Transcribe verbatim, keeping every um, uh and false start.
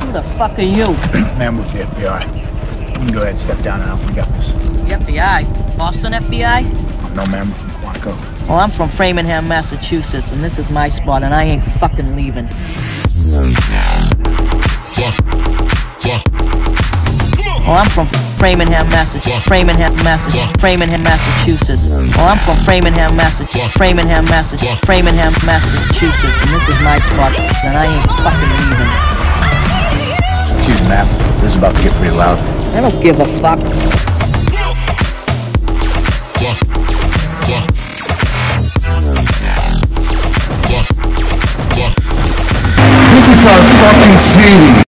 Who the fuck are you? Man with the F B I. You can go ahead and step down now. We got this. The F B I? Boston F B I? I'm no man from Quantico. Well, I'm from Framingham, Massachusetts, and this is my spot, and I ain't fucking leaving. Well, I'm from Framingham, Massachusetts. Framingham, Massachusetts. Framingham, Massachusetts. Well, I'm from Framingham, Massachusetts. Framingham, Massachusetts. Framingham, Massachusetts, and this is my spot, and I ain't fucking leaving. Excuse me, ma'am. This is about to get pretty loud. I don't give a fuck. This is our fucking city.